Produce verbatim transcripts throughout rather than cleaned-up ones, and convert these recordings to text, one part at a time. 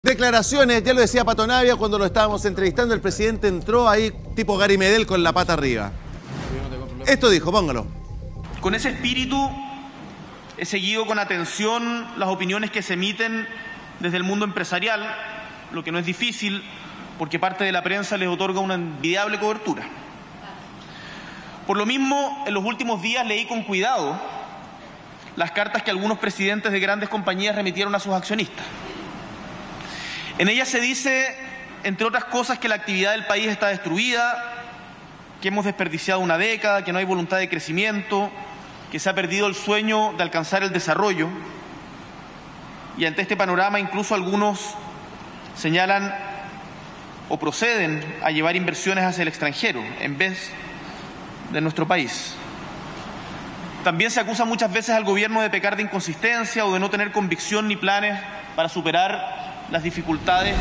Declaraciones, ya lo decía Pato Navia cuando lo estábamos entrevistando, el presidente entró ahí tipo Gary Medel con la pata arriba. Esto dijo, póngalo. Con ese espíritu he seguido con atención las opiniones que se emiten desde el mundo empresarial, lo que no es difícil porque parte de la prensa les otorga una envidiable cobertura. Por lo mismo, en los últimos días leí con cuidado las cartas que algunos presidentes de grandes compañías remitieron a sus accionistas. En ellas se dice, entre otras cosas, que la actividad del país está destruida, que hemos desperdiciado una década, que no hay voluntad de crecimiento, que se ha perdido el sueño de alcanzar el desarrollo. Y ante este panorama incluso algunos señalan o proceden a llevar inversiones hacia el extranjero en vez de nuestro país. También se acusa muchas veces al gobierno de pecar de inconsistencia o de no tener convicción ni planes para superar las dificultades.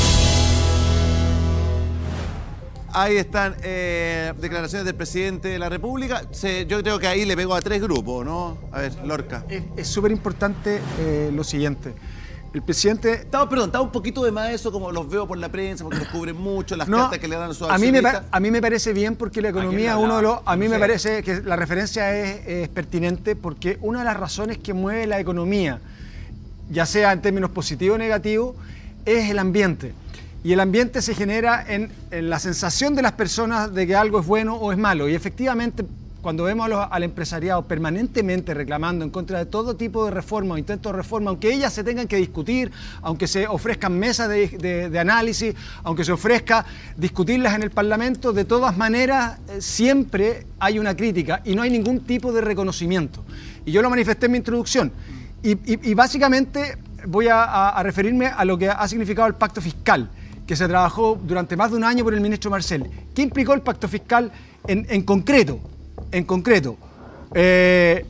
Ahí están eh, declaraciones del presidente de la República. Se, yo creo que ahí le pegó a tres grupos, ¿no? A ver, Lorca. Es súper importante eh, lo siguiente. El presidente... Estaba, perdón, estaba un poquito de más eso, como los veo por la prensa, porque los cubren mucho, las no, cartas que le dan a sus a mí, me, accionistas. a mí me parece bien porque la economía, uno de los, a mí me parece que la referencia es, es pertinente porque una de las razones que mueve la economía, ya sea en términos positivos o negativos, es el ambiente. Y el ambiente se genera en, en la sensación de las personas de que algo es bueno o es malo. Y efectivamente, cuando vemos a los, al empresariado permanentemente reclamando en contra de todo tipo de reforma o intentos de reforma, aunque ellas se tengan que discutir, aunque se ofrezcan mesas de, de, de análisis, aunque se ofrezca discutirlas en el Parlamento, de todas maneras eh, siempre hay una crítica y no hay ningún tipo de reconocimiento. Y yo lo manifesté en mi introducción. Y, y, y básicamente voy a, a, a referirme a lo que ha significado el pacto fiscal, que se trabajó durante más de un año por el ministro Marcel. ¿Qué implicó el pacto fiscal en, en concreto? En concreto, eh,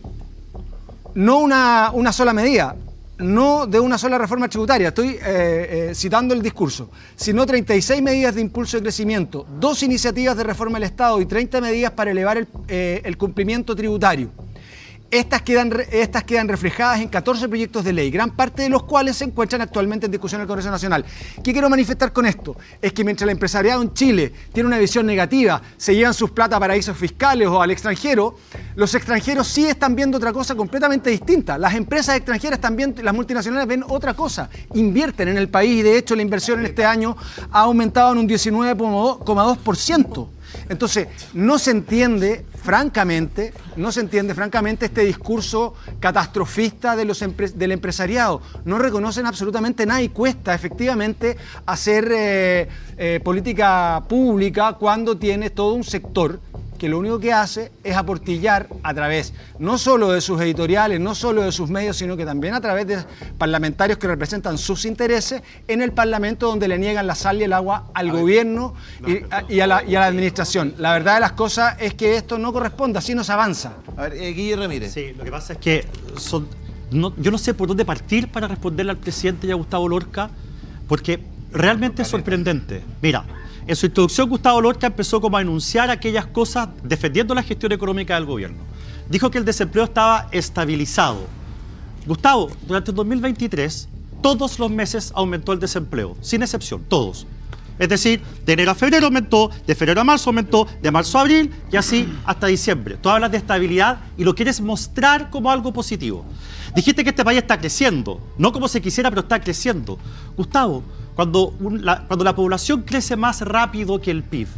no una, una sola medida, no de una sola reforma tributaria, estoy eh, eh, citando el discurso, sino treinta y seis medidas de impulso de crecimiento, dos iniciativas de reforma del Estado y treinta medidas para elevar el, eh, el cumplimiento tributario. Estas quedan, estas quedan reflejadas en catorce proyectos de ley, gran parte de los cuales se encuentran actualmente en discusión en el Congreso Nacional. ¿Qué quiero manifestar con esto? Es que mientras el empresariado en Chile tiene una visión negativa, se llevan sus plata a paraísos fiscales o al extranjero, los extranjeros sí están viendo otra cosa completamente distinta. Las empresas extranjeras también, las multinacionales ven otra cosa, invierten en el país y de hecho la inversión en este año ha aumentado en un diecinueve coma dos por ciento. Entonces, no se entiende, francamente, no se entiende, francamente, este discurso catastrofista de los empre del empresariado. No reconocen absolutamente nada y cuesta, efectivamente, hacer eh, eh, política pública cuando tiene todo un sector que lo único que hace es aportillar a través no solo de sus editoriales, no solo de sus medios, sino que también a través de parlamentarios que representan sus intereses en el Parlamento, donde le niegan la sal y el agua al gobierno y a, y, a la, y a la administración. La verdad de las cosas es que esto no corresponde, así no se avanza. A ver, eh, Guillermo Ramírez. Sí, lo que pasa es que son, no, yo no sé por dónde partir para responderle al presidente y a Gustavo Lorca, porque realmente es sorprendente. Mira, en su introducción, Gustavo Lorca empezó como a enunciar aquellas cosas defendiendo la gestión económica del gobierno. Dijo que el desempleo estaba estabilizado. Gustavo, durante el dos mil veintitrés, todos los meses aumentó el desempleo, sin excepción, todos. Es decir, de enero a febrero aumentó, de febrero a marzo aumentó, de marzo a abril y así hasta diciembre. Tú hablas de estabilidad y lo quieres mostrar como algo positivo. Dijiste que este país está creciendo, no como se quisiera, pero está creciendo. Gustavo, Cuando, un, la, cuando la población crece más rápido que el P I B,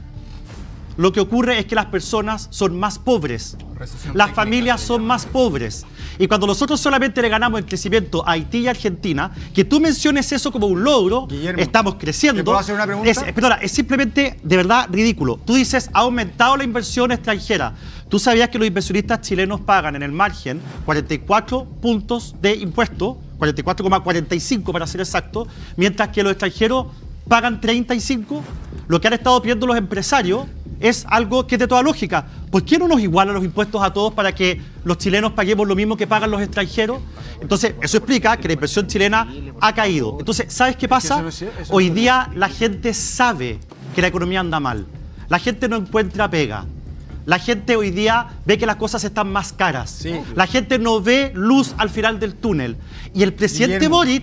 lo que ocurre es que las personas son más pobres, las familias son más pobres. Y cuando nosotros solamente le ganamos el crecimiento a Haití y Argentina, que tú menciones eso como un logro, Guillermo, estamos creciendo. ¿te puedo hacer una pregunta? Es, perdona, es simplemente, de verdad, ridículo. Tú dices, ha aumentado la inversión extranjera. ¿Tú sabías que los inversionistas chilenos pagan en el margen cuarenta y cuatro puntos de impuesto? cuarenta y cuatro coma cuarenta y cinco para ser exacto, mientras que los extranjeros pagan treinta y cinco. Lo que han estado pidiendo los empresarios es algo que es de toda lógica. ¿Por qué no nos igualan los impuestos a todos para que los chilenos paguemos lo mismo que pagan los extranjeros? Entonces, eso explica que la inversión chilena ha caído. Entonces, ¿sabes qué pasa? Hoy día la gente sabe que la economía anda mal. La gente no encuentra pega. La gente hoy día ve que las cosas están más caras. Sí. La gente no ve luz al final del túnel. Y el presidente Guillermo. Boric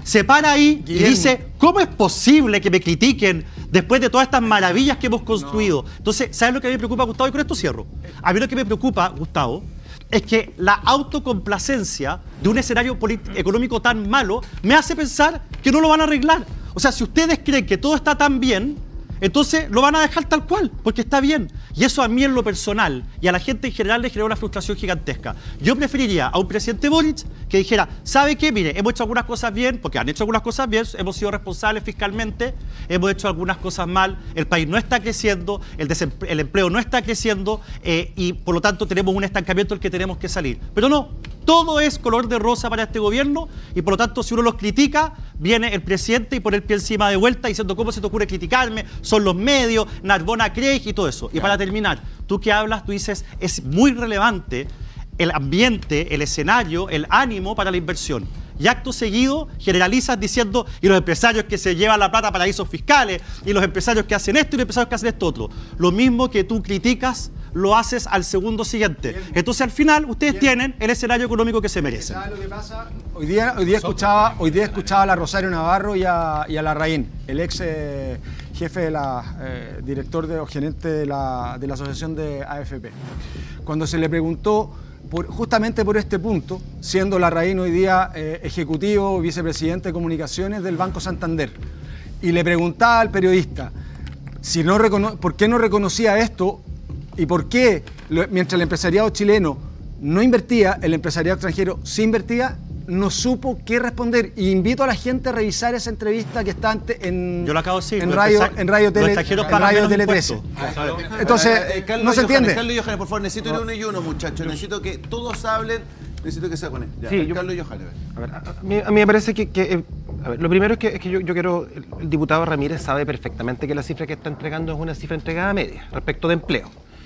se para ahí Guillermo. y dice, ¿cómo es posible que me critiquen después de todas estas maravillas que hemos construido? No. Entonces, ¿sabes lo que a mí me preocupa, Gustavo? Y con esto cierro. A mí lo que me preocupa, Gustavo, es que la autocomplacencia de un escenario económico tan malo me hace pensar que no lo van a arreglar. O sea, si ustedes creen que todo está tan bien, entonces lo van a dejar tal cual, porque está bien. Y eso a mí en lo personal y a la gente en general le genera una frustración gigantesca. Yo preferiría a un presidente Boric que dijera, ¿sabe qué? Mire, hemos hecho algunas cosas bien, porque han hecho algunas cosas bien, hemos sido responsables fiscalmente, hemos hecho algunas cosas mal, el país no está creciendo, el, el empleo no está creciendo eh, y por lo tanto tenemos un estancamiento del que tenemos que salir. Pero no, todo es color de rosa para este gobierno y por lo tanto si uno los critica, viene el presidente y pone el pie encima de vuelta diciendo ¿cómo se te ocurre criticarme? Son los medios, Narbona Craig y todo eso. Y para terminar, tú que hablas, tú dices, es muy relevante el ambiente, el escenario, el ánimo para la inversión. Y acto seguido generalizas diciendo, y los empresarios que se llevan la plata a paraísos fiscales, y los empresarios que hacen esto y los empresarios que hacen esto otro. Lo mismo que tú criticas, lo haces al segundo siguiente. Entonces al final ustedes tienen el escenario económico que se merecen. ¿Sabes lo que pasa? Hoy día, hoy día, escuchaba, hoy día escuchaba a la Rosario Navarro y a, y a Larraín, el ex eh, jefe de la, eh, director de, o gerente de la, de la asociación de A F P. Cuando se le preguntó Por, justamente por este punto, siendo Larraín hoy día eh, ejecutivo, vicepresidente de comunicaciones del Banco Santander, y le preguntaba al periodista si no recono por qué no reconocía esto y por qué, lo, mientras el empresariado chileno no invertía, el empresariado extranjero sí invertía, no supo qué responder. Y invito a la gente a revisar esa entrevista que está en, Yo lo acabo de decir, en, radio, en Radio Tele, en radio Tele trece. Entonces, eh, eh, Carlos no se Johannes, entiende. Carlos Johannes, por favor, necesito ir uno y uno, muchachos. Necesito que todos hablen. Necesito que sea con él. Ya, sí, yo, Carlos Johannes. A, ver, a, a, mí, a mí me parece que, que eh, a ver, lo primero es que, es que yo, yo quiero, el, el diputado Ramírez sabe perfectamente que la cifra que está entregando es una cifra entregada media respecto de empleo.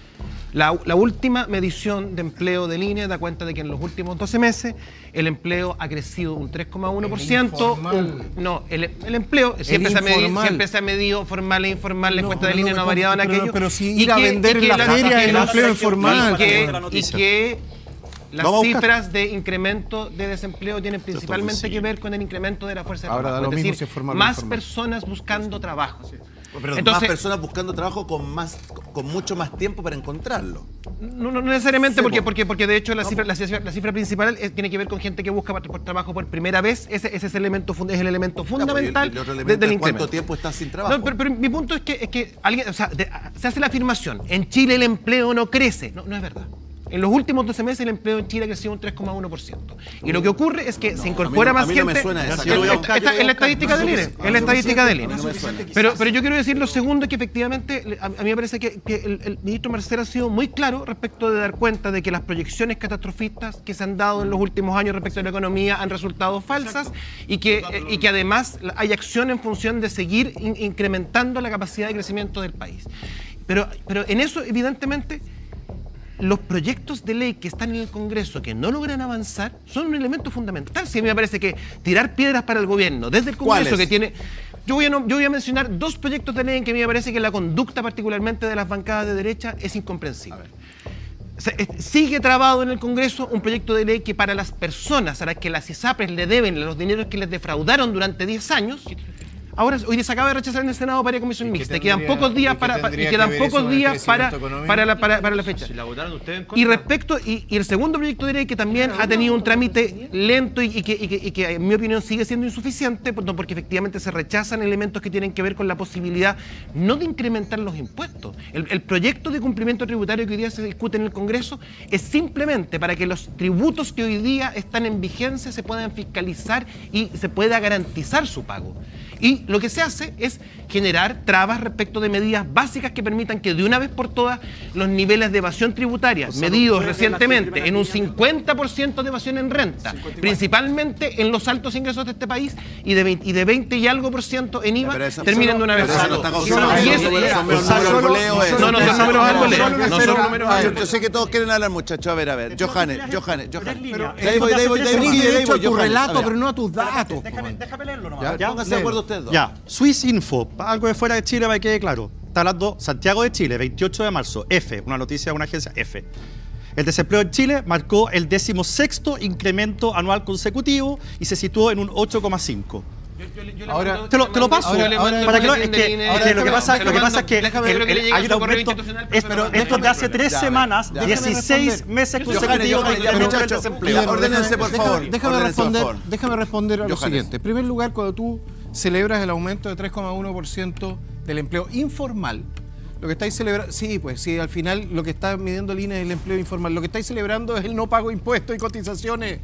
La, la última medición de empleo de línea da cuenta de que en los últimos doce meses el empleo ha crecido un tres coma uno por ciento. No, el, el empleo siempre, el se ha medido, siempre se ha medido formal e informal, la no, encuesta de línea no, no ha variado en aquello. Pero, pero si ir a vender en la, la feria el empleo informal. Y que, y que las cifras de incremento de desempleo tienen principalmente que ver con el incremento de la fuerza de Ahora trabajo. Da lo es mismo decir, si es formal más informal. personas buscando trabajo. Sí. Pero Entonces, más personas buscando trabajo con más con mucho más tiempo para encontrarlo. No, no necesariamente, sí, porque, porque, porque de hecho la, no, cifra, la, cifra, la cifra principal es, tiene que ver con gente que busca por trabajo por primera vez. Ese, ese es, el elemento, es el elemento fundamental no, el, el elemento del incremento. ¿Cuánto tiempo estás sin trabajo? No, pero, pero mi punto es que, es que alguien, o sea, de, se hace la afirmación, en Chile el empleo no crece. No, no es verdad. En los últimos doce meses el empleo en Chile ha crecido un tres coma uno por ciento. Y lo que ocurre es que no, se incorpora no, más gente. No me suena esa. En, esta, esta, en la estadística del I N E. En la estadística del I N E. Pero, pero yo quiero decir lo segundo, que efectivamente a, a mí me parece que, que el, el ministro Marcel ha sido muy claro respecto de dar cuenta de que las proyecciones catastrofistas que se han dado en los últimos años respecto a la economía han resultado falsas y que, eh, y que además hay acción en función de seguir in, incrementando la capacidad de crecimiento del país. Pero, pero en eso, evidentemente, los proyectos de ley que están en el Congreso que no logran avanzar son un elemento fundamental. Sí, a mí me parece que tirar piedras para el gobierno desde el Congreso que tiene... Yo voy, a no, yo voy a mencionar dos proyectos de ley en que a mí me parece que la conducta particularmente de las bancadas de derecha es incomprensible. O sea, sigue trabado en el Congreso un proyecto de ley que para las personas a las que las ISAPRES le deben los dineros que les defraudaron durante diez años... Ahora, hoy se acaba de rechazar en el Senado para comisión mixta. Quedan pocos días para, para y quedan pocos días para, para, la, para, para la fecha. Si la votaron ustedes en contra. Y respecto, y, y el segundo proyecto de ley que también ha tenido un trámite lento y, y, que, y, que, y que en mi opinión sigue siendo insuficiente, porque efectivamente se rechazan elementos que tienen que ver con la posibilidad no de incrementar los impuestos. El, el proyecto de cumplimiento tributario que hoy día se discute en el Congreso es simplemente para que los tributos que hoy día están en vigencia se puedan fiscalizar y se pueda garantizar su pago. Y lo que se hace es generar trabas respecto de medidas básicas que permitan que de una vez por todas los niveles de evasión tributaria, o sea, medidos no recientemente en un cincuenta por ciento de evasión en renta, principalmente en los altos ingresos de este país, y de veinte y, de veinte y algo por ciento en I V A, terminen de una vez por todas. No, no son números arboleos. No son números arboleos. Yo sé que todos quieren hablar, muchachos. A ver, a ver. Johannes, Johannes, Johannes. Ahí voy, ahí voy, ahí voy. Derecho a tu relato, pero no a tus datos. Déjame leerlo nomás. Pónganse de acuerdo ustedes dos. Ya, Swiss Info, algo de fuera de Chile para que quede claro. Está hablando Santiago de Chile, veintiocho de marzo, F, una noticia de una agencia F. El desempleo en Chile marcó el decimosexto incremento anual consecutivo y se situó en un ocho coma cinco. Ahora, te lo, te lo paso. Ahora, ahora, para que no, ahora, es que, ahora, es que lo que déjame- pasa, lo que déjame- pasa es que déjame ver el- lo que el- le llega hay a su un correo aumento. institucional, es- pero- Esto es de hace tres Ya, semanas, ya. dieciséis Déjame meses Johannes, consecutivos Johannes, de ya, incremento del muchachos, desempleo. ya, ordénense, por Déjame- favor. Déjame Ordénense, por responder, favor. déjame responder a lo Johannes. siguiente. En primer lugar, cuando tú celebras el aumento de tres coma uno por ciento del empleo informal, lo que estáis celebrando, sí, pues sí, al final lo que está midiendo el I N E es el empleo informal. Lo que estáis celebrando es el no pago de impuestos y cotizaciones.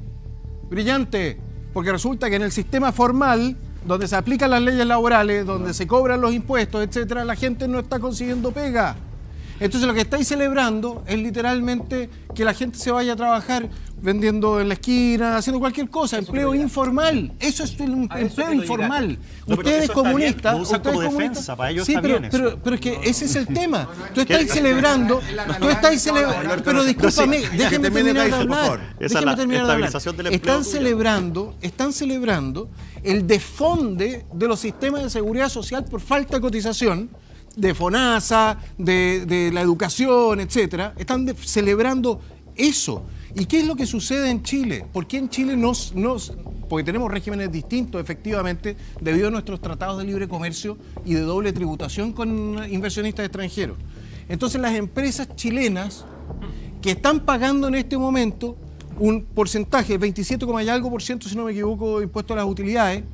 Brillante, porque resulta que en el sistema formal, donde se aplican las leyes laborales, donde se cobran los impuestos, etcétera, la gente no está consiguiendo pega. Entonces lo que estáis celebrando es literalmente que la gente se vaya a trabajar vendiendo en la esquina, haciendo cualquier cosa, empleo informal. Eso es el empleo informal. No, pero Ustedes eso está bien, comunistas, lo usan ustedes como comunistas. defensa, para ellos sí, está pero, bien eso. pero, pero es que ese es el tema. Tú estás celebrando, tú estás celebrando, pero discúlpame, sí, déjeme termine terminar de Kaiser, por hablar. favor. Esa es Déjeme la terminar de hablar. estabilización del empleo Están tuyo. celebrando, están celebrando el desfonde de los sistemas de seguridad social por falta de cotización, de FONASA, de, de la educación, etcétera. Están de- celebrando eso. ¿Y qué es lo que sucede en Chile? ¿Por qué en Chile nos, nos, porque tenemos regímenes distintos, efectivamente, debido a nuestros tratados de libre comercio y de doble tributación con inversionistas extranjeros? Entonces las empresas chilenas que están pagando en este momento un porcentaje, el veintisiete, y algo por ciento, si no me equivoco, de impuesto a las utilidades,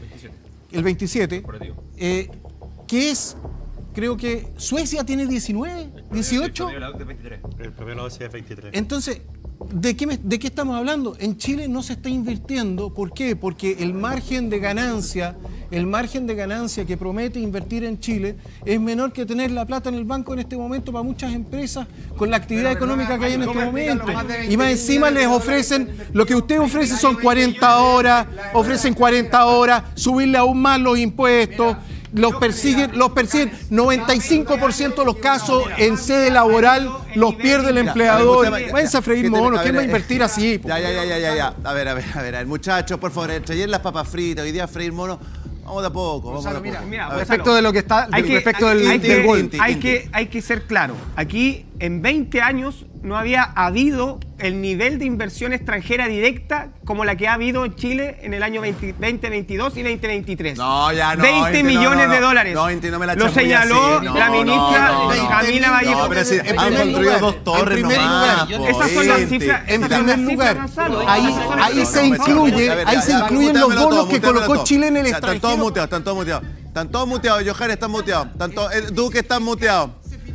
el veintisiete, eh, que es, creo que Suecia tiene diecinueve, dieciocho. El primero es veintitrés. Entonces, ¿de qué, me- ¿de qué estamos hablando? En Chile no se está invirtiendo. ¿Por qué? Porque el margen de ganancia, el margen de ganancia que promete invertir en Chile es menor que tener la plata en el banco en este momento para muchas empresas con la actividad económica que hay en este momento. Y más encima les ofrecen, lo que usted ofrece son cuarenta horas, ofrecen cuarenta horas, subirle aún más los impuestos. Los persiguen, los persiguen. noventa y cinco por ciento de los casos en sede laboral los pierde el empleador. escúchame, Váyanse a freír ¿qué te- monos. a ¿Quién ver, va a eh, invertir así? po? Ya, ya, ya, ya, ya, ya. A ver, a ver, a ver, a ver, muchachos, por favor, entre ayer las papas fritas, hoy día freír monos. Vamos de a poco, vamos de a poco. Mira, mira, A ver. respecto de lo que está, Hay que, respecto hay- del, hay del que- gol. Inti, hay Inti. que- hay que ser claro. Aquí en veinte años no había habido el nivel de inversión extranjera directa como la que ha habido en Chile en el año veinte veintidós y veinte veintitrés. No, ya no, veinte Inti, no, millones no, no. de dólares. No, Inti, no me la Lo chamulles señaló así. No, la ministra no, no. Camila Vallejo. No, pero si En han primer construido lugar, dos torres en primer nomás, lugar, po, esas son las Inti. cifras- En esas primer son las lugar, cifras, Gonzalo. ahí, Esas son las ahí cifras. se incluye, A ver, ahí ya, se ya, incluyen los muteámelo bonos todo, que muteámelo colocó todo. Chile en el Ya, Están todos extranjero. muteados, están todos muteados. Están todos muteados, Johannes está muteado. Están todos- el Duque está muteado.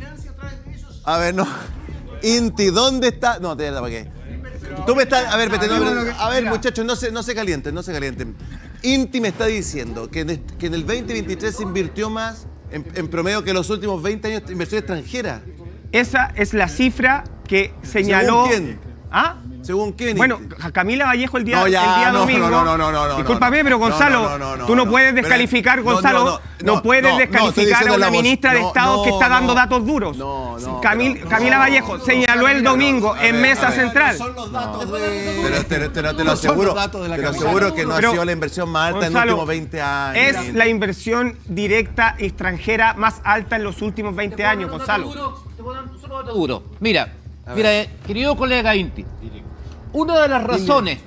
A ver, no. Inti, ¿dónde está? No, te verdad, ¿para qué? Tú me estás. A ver, vete, no, a ver, a ver, muchachos, no se, no se calienten, no se calienten. Inti me está diciendo que en, est- que en el veinte veintitrés se invirtió más en, en promedio que los últimos veinte años de inversión extranjera. Esa es la cifra que señaló. ¿Según quién? ¿Ah? ¿Según quién? Bueno, Inti? Camila Vallejo el día, No, ya, el día no, domingo. no, no, no, no, no, Discúlpame, no, pero no, Gonzalo, no, no, no, tú no no. puedes Pero- descalificar, no, Gonzalo, no, no, no, no, puedes no, no, estoy descalificar diciendo a una la voz. ministra de No, Estado que no, está dando no. datos duros. No, no, Camil- pero- Camila no, Vallejo no, señaló el domingo a ver, en a Mesa ver. Central. Son los datos de... Pero te, te- te lo No son aseguro, los datos de la te lo Camila. aseguro que no Pero, ha sido la inversión más alta en los Gonzalo, últimos veinte años. Es la inversión directa extranjera más alta en los últimos veinte años, Gonzalo. Te voy a dar un solo dato duro. Mira, mira, eh, querido colega Inti, una de las razones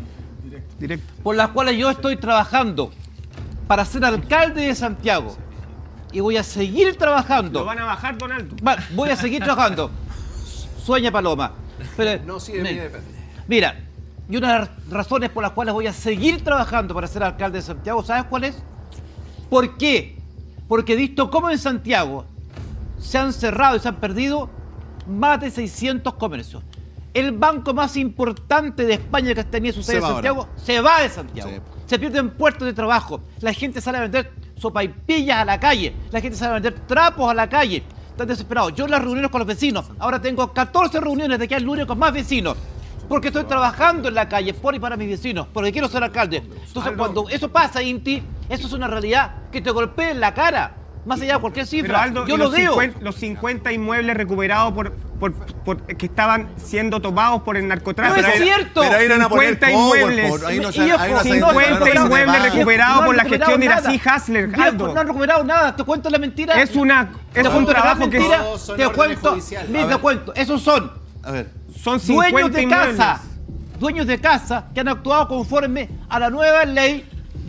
por las cuales yo estoy trabajando para ser alcalde de Santiago y voy a seguir trabajando, Lo van a bajar, Donaldo. Va, voy a seguir trabajando. Sueña Paloma. Pero, No, sí, de mí depende. Mira, y una de las razones por las cuales voy a seguir trabajando para ser alcalde de Santiago, ¿sabes cuál es? ¿Por qué? Porque he visto cómo en Santiago se han cerrado y se han perdido más de seiscientos comercios. El banco más importante de España que tenía su sede Se en va Santiago ahora. se va de Santiago. Sí. Se pierden puestos de trabajo. La gente sale a vender sopaipillas a la calle. La gente sale a vender trapos a la calle. Están desesperados. Yo en las reuniones con los vecinos, ahora tengo catorce reuniones de aquí al lunes con más vecinos. Porque estoy trabajando en la calle por y para mis vecinos, porque quiero ser alcalde. Entonces, cuando eso pasa, Inti, eso es una realidad que te golpea en la cara. Más allá de cualquier Pero cifra. Aldo, yo y lo los, veo. cincuenta, los cincuenta inmuebles recuperados por, por, por- que estaban siendo tomados por el narcotráfico. No es cierto. Pero ahí no van a poner cincuenta cover, inmuebles. por- ahí no Y se- ahí no ojo, se- ahí no se cincuenta van a inmuebles hacer recuperados No han por la recuperado gestión de nada. Iracy Hasler, Viejo, Aldo. no han recuperado nada. Te cuento la mentira. Es una es Te un cuento la trabajo que mentira. Todos son Te órdenes cuento. judiciales. Mira, A te ver. cuento. Esos son A ver, son dueños cincuenta de inmuebles. casa. Dueños de casa que han actuado conforme a la nueva ley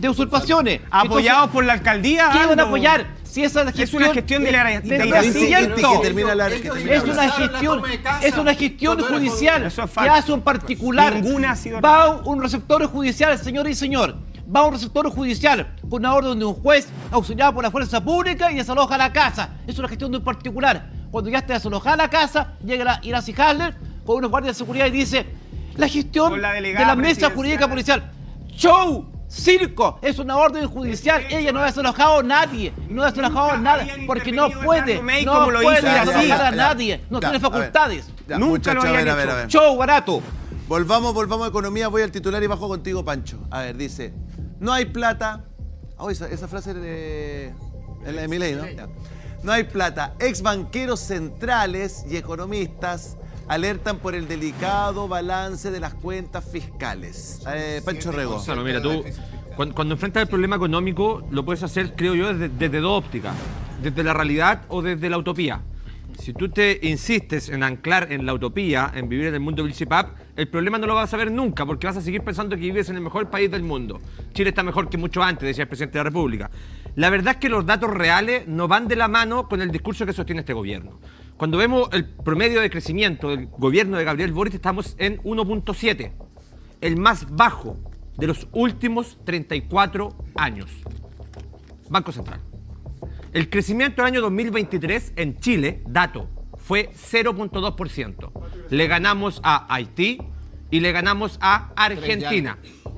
de usurpaciones. Apoyados por la alcaldía. ¿Qué van a Aldo? apoyar? Si esa gestión, Es una gestión de la- de- Pero de- no es de- cierto. que termina la- que termina Es la- una gestión, es una gestión judicial Eso es que falso. hace un particular. Ninguna ha sido- Va un receptor judicial, señor y señor. Va un receptor judicial con una orden de un juez auxiliado por la fuerza pública y desaloja la casa. Es una gestión de un particular. Cuando ya está desalojada la casa, llega la Iracy Hasler con unos guardias de seguridad y dice: la gestión Con la de delegada la mesa presidencial. jurídica policial. Show. Circo, es una orden judicial. Ella no ha desalojado a nadie, no ha desalojado a nada, habían porque no intervenido puede, Hernando May no como lo puede hizo Iracy. desalojar a Ya, ya, nadie, no ya, tiene a ver. facultades. Ya, Nunca muchachos, lo a ver, habían a ver, hecho. a ver. Show barato. Volvamos, volvamos a economía. Voy al titular y bajo contigo, Pancho. A ver, dice: no hay plata. Oh, esa, esa frase de, es la de Milei, ¿no? Ya. No hay plata. Ex banqueros centrales y economistas alertan por el delicado balance de las cuentas fiscales. Eh, Pancho Rego. Gonzalo, mira, tú cuando, cuando enfrentas el problema económico lo puedes hacer, creo yo, desde, desde dos ópticas. Desde la realidad o desde la utopía. Si tú te insistes en anclar en la utopía, en vivir en el mundo Bill Zipap, el problema no lo vas a ver nunca, porque vas a seguir pensando que vives en el mejor país del mundo. Chile está mejor que mucho antes, decía el presidente de la República. La verdad es que los datos reales no van de la mano con el discurso que sostiene este gobierno. Cuando vemos el promedio de crecimiento del gobierno de Gabriel Boric, estamos en uno punto siete, el más bajo de los últimos treinta y cuatro años. Banco Central. El crecimiento del año dos mil veintitrés en Chile, dato, fue cero punto dos por ciento. Le ganamos a Haití y le ganamos a Argentina.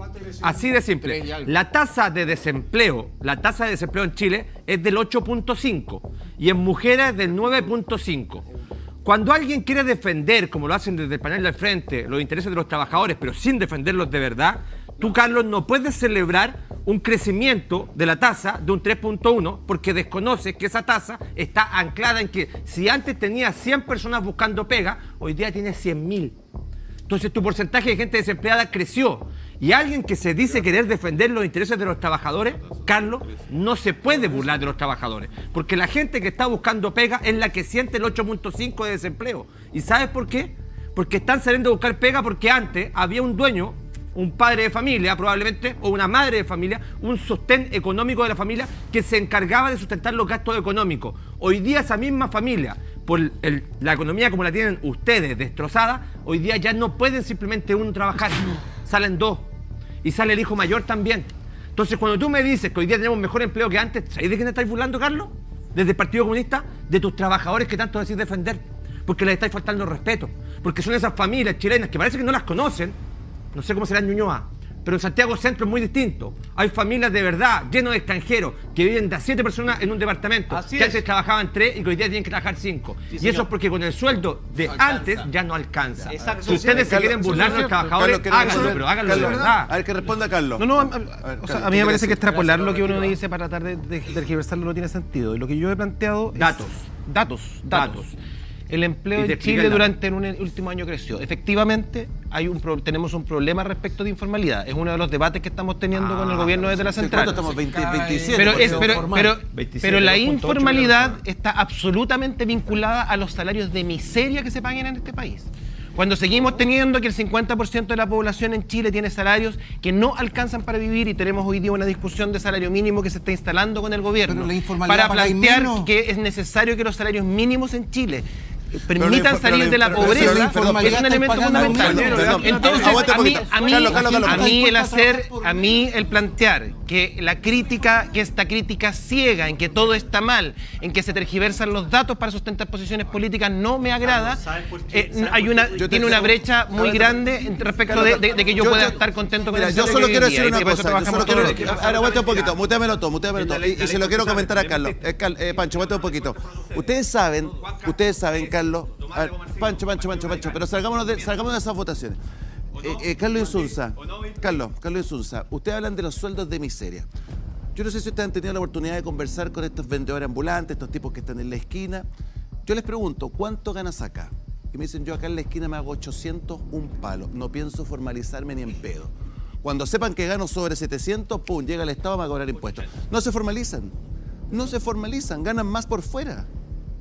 Así de simple. La tasa de desempleo, la tasa de desempleo en Chile es del ocho punto cinco y en mujeres del nueve punto cinco. Cuando alguien quiere defender, como lo hacen desde el panel del frente, los intereses de los trabajadores, pero sin defenderlos de verdad, tú, Carlos, no puedes celebrar un crecimiento de la tasa de un tres punto uno porque desconoces que esa tasa está anclada en que si antes tenía cien personas buscando pega, hoy día tiene cien mil. Entonces tu porcentaje de gente desempleada creció. Y alguien que se dice querer defender los intereses de los trabajadores, Carlos, no se puede burlar de los trabajadores. Porque la gente que está buscando pega es la que siente el ocho punto cinco de desempleo. ¿Y sabes por qué? Porque están saliendo a buscar pega porque antes había un dueño, un padre de familia probablemente, o una madre de familia, un sostén económico de la familia que se encargaba de sustentar los gastos económicos. Hoy día esa misma familia, por el, la economía como la tienen ustedes destrozada, hoy día ya no pueden simplemente uno trabajar, salen dos. Y sale el hijo mayor también. Entonces, cuando tú me dices que hoy día tenemos mejor empleo que antes, ¿sabes de quién estáis burlando, Carlos? Desde el Partido Comunista, de tus trabajadores que tanto decís defender. Porque les estáis faltando respeto. Porque son esas familias chilenas que parece que no las conocen. No sé cómo será en Ñuñoa, pero en Santiago Centro es muy distinto. Hay familias de verdad, llenos de extranjeros, que viven de a siete personas en un departamento. Así que es. antes trabajaban tres y que hoy día tienen que trabajar cinco. Sí, y señor. eso es porque con el sueldo de antes ya no alcanza. Exacto. Si ustedes se Carlos, quieren burlar de los trabajadores, Carlos, ¿quiere háganlo, responder? pero háganlo de Carlos, verdad. A ver, que responda Carlos. No, no, a, a- A ver, o sea, Carlos, a mí ¿tú me qué parece que decís? extrapolar lo que uno dice para tratar de, de, de tergiversarlo no tiene sentido. Y lo que yo he planteado es- Datos. Datos, datos. Datos. El empleo Y te en explica Chile el dato. durante un último año creció. Efectivamente, hay un pro- tenemos un problema respecto de informalidad. Es uno de los debates que estamos teniendo con el gobierno desde la central. ¿Cuánto estamos? veinte, veintisiete. Pero, por es, ciento. pero, formal. pero, veintisiete, pero la dos punto ocho informalidad millones. está absolutamente vinculada a los salarios de miseria que se paguen en este país. Cuando seguimos teniendo que el cincuenta por ciento de la población en Chile tiene salarios que no alcanzan para vivir y tenemos hoy día una discusión de salario mínimo que se está instalando con el gobierno Pero la informalidad para pagáis plantear menos. que es necesario que los salarios mínimos en Chile Pero la permitan infor- salir pero de la la- pero pobreza, la informalidad es un está elemento pagando fundamental. menos. Perdón, Entonces, aguanta un a mí, poquito. a mí, Carlos, Carlos, Carlos. a mí el Está hacer, dispuesto a a mí el plantear que la crítica, que esta crítica ciega, en que todo está mal, en que se tergiversan los datos para sustentar posiciones políticas, no me agrada. ¿sabes por qué? Eh, ¿Sabes hay por una, qué? Yo te tiene una tengo- brecha muy Carlos, grande en- respecto Carlos, de, de- de que yo, yo- pueda yo- estar contento con Mira, el yo salario solo que quiero hoy decir día, y una que por eso cosa. Yo trabajamos solo todos quiero. los días. Ahora, aguanta un poquito. Muteamelo todo, muteamelo todo. Y, y se lo quiero comentar a Carlos. Eh, Cal- eh, Pancho, aguanta un poquito. Ustedes saben, ustedes saben, Carlos. A ver, Pancho, Pancho, Pancho, Pancho. Pero salgámonos de, salgámonos de esas votaciones. Eh, eh, Carlos Insunza. Carlos, Carlos Insunza. Ustedes hablan de los sueldos de miseria. Yo no sé si ustedes han tenido la oportunidad de conversar con estos vendedores ambulantes, estos tipos que están en la esquina. Yo les pregunto, ¿cuánto ganas acá? Y me dicen, yo acá en la esquina me hago ochocientos, un palo. No pienso formalizarme ni en pedo. Cuando sepan que gano sobre setecientos, pum, llega el Estado, me va a cobrar impuestos. No se formalizan. No se formalizan, ganan más por fuera.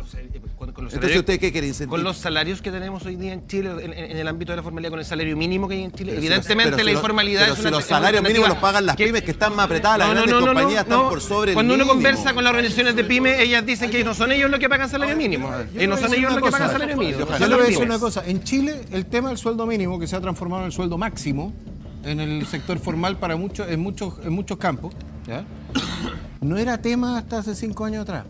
los, con, con los Entonces, salarios, ¿usted qué quiere incentivar? con los salarios que tenemos hoy día en Chile, en, en el ámbito de la formalidad, con el salario mínimo que hay en Chile, Pero evidentemente si los, pero la si informalidad los, pero es si una los salarios mínimos los pagan las pymes que están más apretadas, las no, grandes no, no, compañías no, están no. por sobre el Cuando uno mínimo. conversa con las organizaciones de pymes, ellas dicen que no son ellos los que pagan salario mínimo. Eh, no son ellos los que pagan salario mínimo. Yo le voy a decir una cosa. En Chile, el tema del sueldo mínimo, que se ha transformado en el sueldo máximo en el sector formal para muchos, en muchos, en muchos campos, ¿ya? No era tema hasta hace cinco años atrás.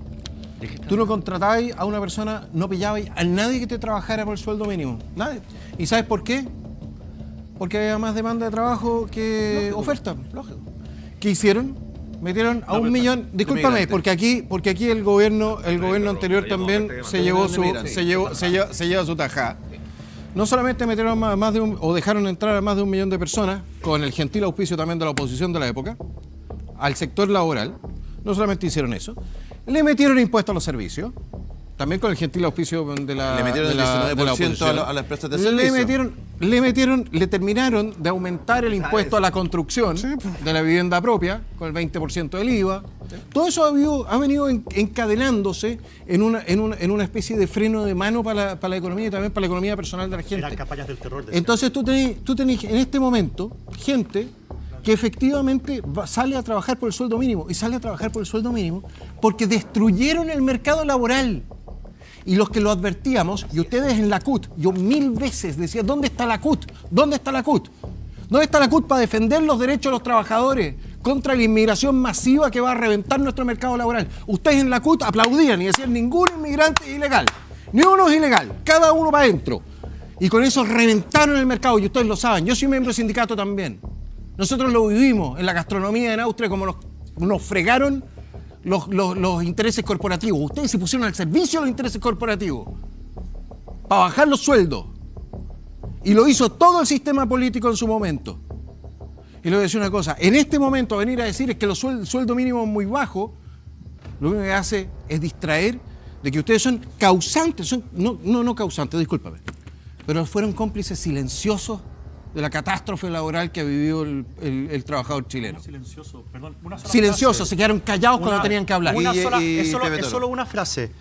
Tú no contratabas a una persona, no pillabas a nadie que te trabajara por el sueldo mínimo. Nadie. ¿Y sabes por qué? Porque había más demanda de trabajo que lógico, oferta. Lógico. ¿Qué hicieron? Metieron a no, un millón. Discúlpame, porque aquí, porque aquí el gobierno, el gobierno anterior también se llevó su, se llevó, se lleva, se lleva su tajada. No solamente metieron más, más de un, o dejaron entrar a más de un millón de personas, con el gentil auspicio también de la oposición de la época, al sector laboral. No solamente hicieron eso, le metieron impuestos a los servicios, también con el gentil auspicio de la Le metieron de la, el diecinueve por ciento de la a, a las empresas de le servicio. metieron, le metieron, le terminaron de aumentar el impuesto a la construcción sí, de la vivienda propia, con el veinte por ciento del I V A. Sí. Todo eso ha, habido, ha venido encadenándose en una, en, una, en una especie de freno de mano para la, para la economía y también para la economía personal de la gente. Eran campañas del terror. Entonces tú tenés, tú tenés en este momento gente que efectivamente va, sale a trabajar por el sueldo mínimo, y sale a trabajar por el sueldo mínimo porque destruyeron el mercado laboral. Y los que lo advertíamos, y ustedes en la C U T, yo mil veces decía, ¿dónde está la C U T? ¿Dónde está la C U T? ¿Dónde está la C U T para defender los derechos de los trabajadores contra la inmigración masiva que va a reventar nuestro mercado laboral? Ustedes en la C U T aplaudían y decían, ningún inmigrante es ilegal, ni uno es ilegal, cada uno va adentro. Y con eso reventaron el mercado, y ustedes lo saben, yo soy miembro del sindicato también. Nosotros lo vivimos en la gastronomía en Austria, como nos, nos fregaron los, los, los intereses corporativos. Ustedes se pusieron al servicio de los intereses corporativos para bajar los sueldos. Y lo hizo todo el sistema político en su momento. Y le voy a decir una cosa, en este momento venir a decir es que el sueldo, sueldo mínimo es muy bajo, lo único que hace es distraer de que ustedes son causantes, son, no, no, no causantes, discúlpame, pero fueron cómplices silenciosos de la catástrofe laboral que ha vivido el, el, el trabajador chileno. Silencioso, perdón, una sola Silenciosos, frase. se quedaron callados Una, cuando tenían que hablar. Una y, sola, y, es, solo, y es solo una frase.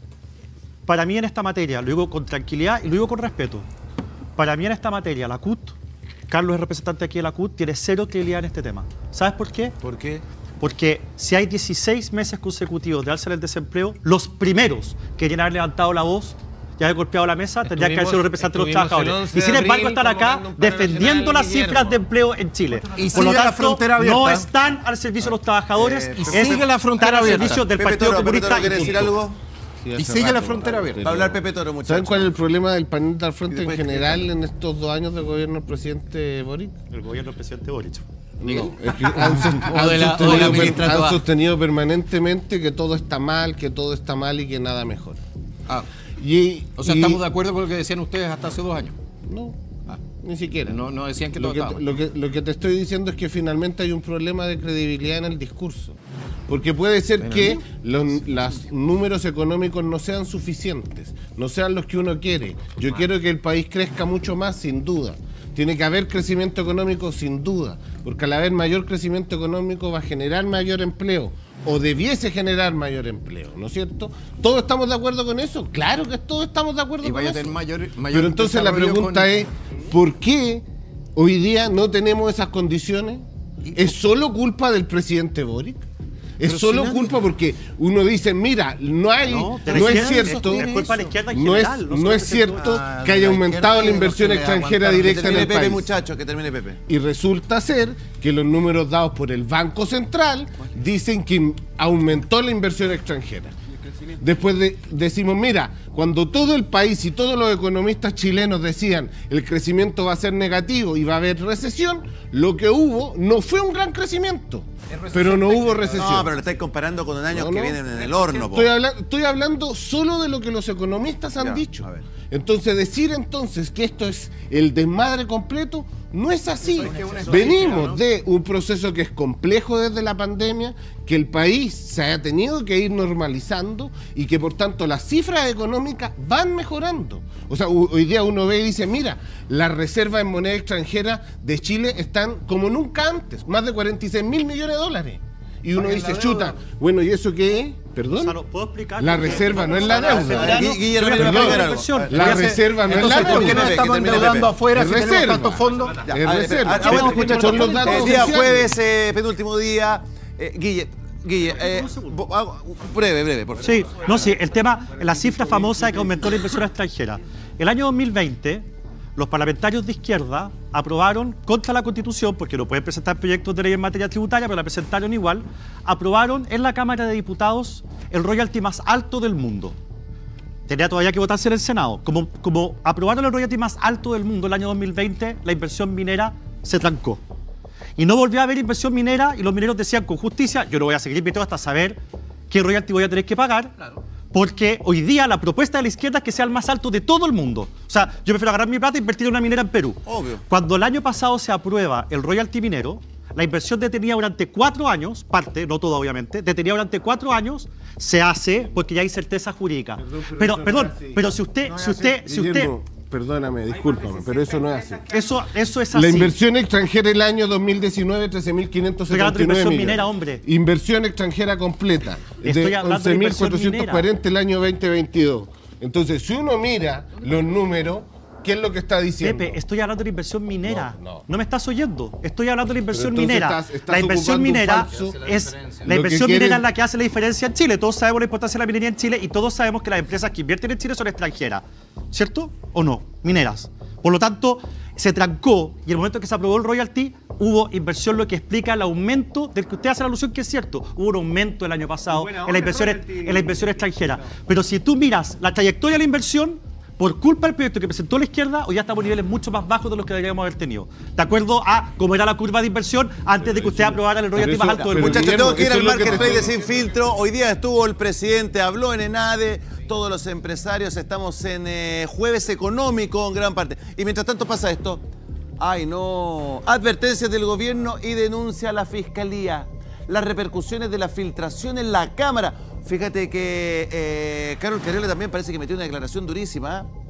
Para mí en esta materia, lo digo con tranquilidad y lo digo con respeto, para mí en esta materia, la C U T, Carlos es representante aquí de la C U T, tiene cero credibilidad en este tema. ¿Sabes por qué? ¿Por qué? Porque si hay dieciséis meses consecutivos de alza del desempleo, los primeros que querían haber levantado la voz y haber golpeado la mesa tendrían que haber sido los representantes de los trabajadores. Y sin embargo están acá defendiendo las cifras de empleo en Chile. Y Por lo sigue la tanto, frontera abierta. no están al servicio de los trabajadores, Eh, y es- sigue la frontera están al abierta. servicio del Pepe Partido Toro, Pepe Comunista. Toro, ¿quiere y decir punto. algo? Y sigue la frontera abierta. Va a hablar Pepe Toro, muchachos. ¿Saben cuál es el problema del panel al frente Y en después- general en estos dos años de gobierno del presidente Boric? El gobierno del presidente Boric. No, es que han, sos- O de la- han o de la sostenido, ministra han Toá. sostenido permanentemente que todo está mal, que todo está mal y que nada mejora. Ah, Y, o sea, y- estamos de acuerdo con lo que decían ustedes hasta hace dos años. No, Ah, ni siquiera. no, no decían que todo Lo que, estaba te, mal. lo, que, lo que te estoy diciendo es que finalmente hay un problema de credibilidad en el discurso. Porque puede ser que los, los números económicos no sean suficientes, no sean los que uno quiere. Yo quiero que el país crezca mucho más, sin duda. Tiene que haber crecimiento económico, sin duda. Porque al haber mayor crecimiento económico va a generar mayor empleo. O debiese generar mayor empleo, ¿no es cierto? ¿Todos estamos de acuerdo con eso? Claro que todos estamos de acuerdo Y con vaya a eso. tener mayor, mayor Pero entonces la desarrollo pregunta con- es, ¿por qué hoy día no tenemos esas condiciones? ¿Es solo culpa del presidente Boric? ¿Es Pero solo si nadie- culpa porque uno dice, mira, no hay, No, no, de la es izquierda, cierto, es culpa de la izquierda en no es, general, no no solo es del cierto Ah, que de haya la aumentado izquierda la y inversión los que le extranjera aguantaron. Que directa en termine el Pepe, país? muchachos, que termine Pepe. Y resulta ser que los números dados por el Banco Central dicen que aumentó la inversión extranjera. Después de, decimos, mira, cuando todo el país y todos los economistas chilenos decían el crecimiento va a ser negativo y va a haber recesión, lo que hubo no fue un gran crecimiento, pero no hubo recesión. No, pero lo estáis comparando con años No, que no. vienen en el horno, po. Estoy, habla- estoy hablando solo de lo que los economistas han Ya, dicho. a ver. Entonces, decir entonces que esto es el desmadre completo, no es así. Venimos de un proceso que es complejo desde la pandemia, que el país se ha tenido que ir normalizando y que por tanto las cifras económicas van mejorando. O sea, ho- hoy día uno ve y dice, mira, las reservas en moneda extranjera de Chile están como nunca antes, más de cuarenta y seis mil millones de dólares. y uno dice, chuta, bueno, ¿y eso qué es? ¿Perdón? Gonzalo, ¿puedo explicar? La reserva no es la deuda. Gui- Guillermo, Perdón, voy a explicar algo. la reserva no es la Entonces, ¿por qué deuda. no Pepe, estamos que termine endeudando Pepe. afuera Es si tenemos reserva. tantos fondos? Ya, Es a ver, reserva. a- a- bueno, Escucha, son los datos El día oficiales. jueves, eh, penúltimo día. Eh, Guille, Guille, eh, bo- hago- breve, breve, por favor. Sí, no, sí, el tema, la cifra famosa de que aumentó la inversión extranjera. El año dos mil veinte, los parlamentarios de izquierda aprobaron contra la Constitución, porque no pueden presentar proyectos de ley en materia tributaria, pero la presentaron igual, aprobaron en la Cámara de Diputados el royalty más alto del mundo. Tenía todavía que votarse en el Senado. Como, como aprobaron el royalty más alto del mundo el año dos mil veinte, la inversión minera se trancó. Y no volvió a haber inversión minera y los mineros decían con justicia, yo no voy a seguir invirtiendo hasta saber qué royalty voy a tener que pagar, porque hoy día la propuesta de la izquierda es que sea el más alto de todo el mundo. O sea, yo prefiero agarrar mi plata e invertir en una minera en Perú. Obvio. Cuando el año pasado se aprueba el royalty minero, la inversión detenida durante cuatro años, parte, no toda obviamente, detenida durante cuatro años, se hace porque ya hay certeza jurídica. Perdón, pero pero, eso perdón, no es así. pero si usted, si usted, si usted, Guillermo, perdóname, discúlpame, pero eso no es así. eso, eso es así. La inversión extranjera el año dos mil diecinueve, trece mil quinientos setenta y nueve inversión millones. minera, hombre. Inversión extranjera completa, Estoy de hablando de once mil inversión cuatrocientos cuarenta el año veinte veintidós. Entonces, si uno mira los números, ¿qué es lo que está diciendo? Pepe, estoy hablando de la inversión minera. No, no. No me estás oyendo. Estoy hablando de la inversión Pero entonces minera. estás- estás la inversión ocupando un minera falso- es Lo la que inversión quieren- minera es la que hace la diferencia en Chile. Todos sabemos la importancia de la minería en Chile y todos sabemos que las empresas que invierten en Chile son extranjeras, ¿cierto? ¿O no? Mineras. Por lo tanto, se trancó y en el momento que se aprobó el royalty hubo inversión, lo que explica el aumento del que usted hace la alusión, que es cierto. Hubo un aumento el año pasado Buena en onda, la inversión, royalty. en la inversión extranjera. Pero si tú miras la trayectoria de la inversión, por culpa del proyecto que presentó la izquierda, hoy ya estamos a niveles mucho más bajos de los que deberíamos haber tenido. De acuerdo a cómo era la curva de inversión antes de que usted aprobara el royalty pero más eso- alto del pero mundo. Muchachos, Guillermo, tengo que ir eso al es lo que te Marketplace de estoy- Sin Filtro. Hoy día estuvo el presidente, habló en ENADE, todos los empresarios, estamos en eh, jueves económico en gran parte. Y mientras tanto pasa esto. Ay, no. Advertencias del gobierno y denuncia a la fiscalía. Las repercusiones de la filtración en la Cámara. Fíjate que eh, Carol Carriola también parece que metió una declaración durísima. ¿eh?